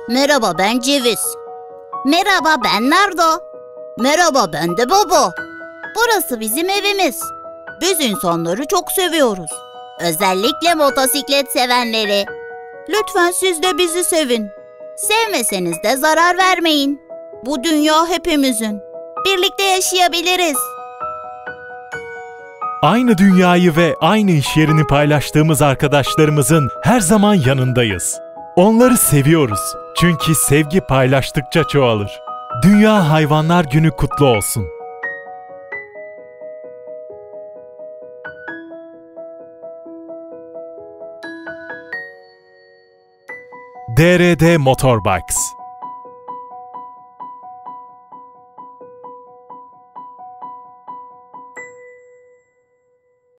Merhaba, ben Ceviz. Merhaba, ben Nardo. Merhaba, ben de Bobo. Burası bizim evimiz. Biz insanları çok seviyoruz. Özellikle motosiklet sevenleri. Lütfen siz de bizi sevin. Sevmeseniz de zarar vermeyin. Bu dünya hepimizin. Birlikte yaşayabiliriz. Aynı dünyayı ve aynı iş yerini paylaştığımız arkadaşlarımızın her zaman yanındayız. Onları seviyoruz. Çünkü sevgi paylaştıkça çoğalır. Dünya Hayvanlar Günü kutlu olsun. DRD Motorbox